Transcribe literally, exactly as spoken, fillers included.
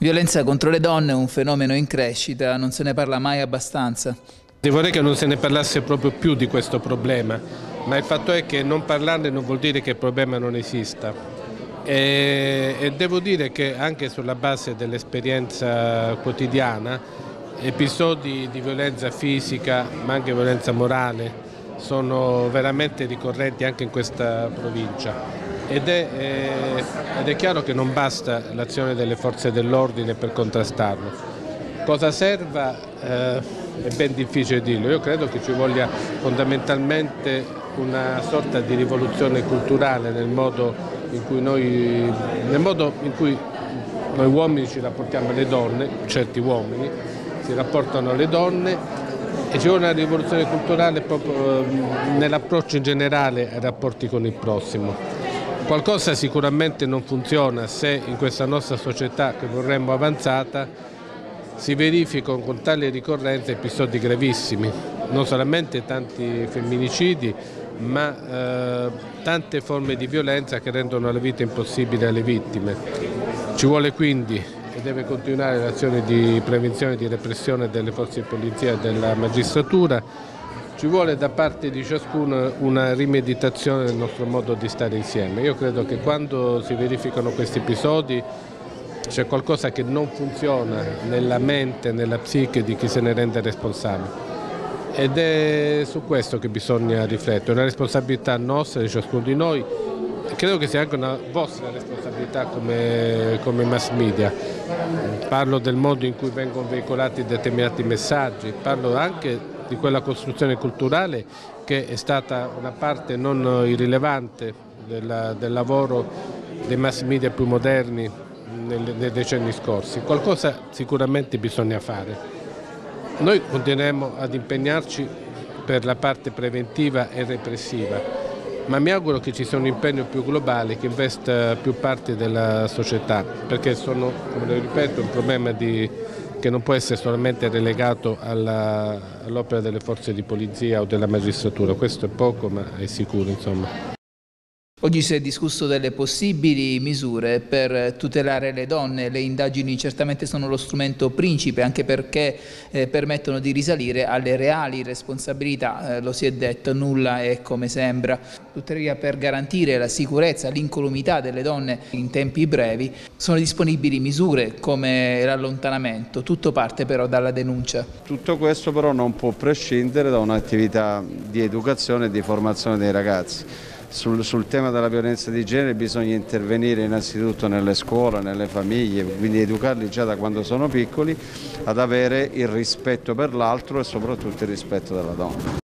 Violenza contro le donne è un fenomeno in crescita, non se ne parla mai abbastanza. Vorrei che non se ne parlasse proprio più di questo problema, ma il fatto è che non parlarne non vuol dire che il problema non esista. E, e devo dire che anche sulla base dell'esperienza quotidiana, episodi di violenza fisica, ma anche violenza morale, sono veramente ricorrenti anche in questa provincia. Ed è, eh, ed è chiaro che non basta l'azione delle forze dell'ordine per contrastarlo. Cosa serva eh, è ben difficile dirlo. Io credo che ci voglia fondamentalmente una sorta di rivoluzione culturale nel modo in cui noi, nel modo in cui noi uomini ci rapportiamo alle donne, certi uomini si rapportano alle donne, e ci vuole una rivoluzione culturale proprio nell'approccio in generale ai rapporti con il prossimo. Qualcosa sicuramente non funziona se in questa nostra società che vorremmo avanzata si verificano con tale ricorrenza episodi gravissimi, non solamente tanti femminicidi, ma eh, tante forme di violenza che rendono la vita impossibile alle vittime. Ci vuole quindi e deve continuare l'azione di prevenzione e di repressione delle forze di polizia e della magistratura. Ci vuole da parte di ciascuno una rimeditazione del nostro modo di stare insieme. Io credo che quando si verificano questi episodi c'è qualcosa che non funziona nella mente, nella psiche di chi se ne rende responsabile. Ed è su questo che bisogna riflettere, una responsabilità nostra di ciascuno di noi. Credo che sia anche una vostra responsabilità come, come mass media. Parlo del modo in cui vengono veicolati determinati messaggi, parlo anche di quella costruzione culturale che è stata una parte non irrilevante del, del lavoro dei mass media più moderni nei, nei decenni scorsi. Qualcosa sicuramente bisogna fare. Noi continueremo ad impegnarci per la parte preventiva e repressiva, ma mi auguro che ci sia un impegno più globale che investa più parti della società, perché sono, come ripeto, un problema di, che non può essere solamente relegato all'opera delle forze di polizia o della magistratura. Questo è poco, ma è sicuro, insomma. Oggi si è discusso delle possibili misure per tutelare le donne. Le indagini certamente sono lo strumento principe, anche perché eh, permettono di risalire alle reali responsabilità. Eh, lo si è detto, nulla è come sembra. Tuttavia, per garantire la sicurezza, l'incolumità delle donne in tempi brevi, sono disponibili misure come l'allontanamento. Tutto parte però dalla denuncia. Tutto questo però non può prescindere da un'attività di educazione e di formazione dei ragazzi. Sul, sul tema della violenza di genere bisogna intervenire innanzitutto nelle scuole, nelle famiglie, quindi educarli già da quando sono piccoli ad avere il rispetto per l'altro e soprattutto il rispetto della donna.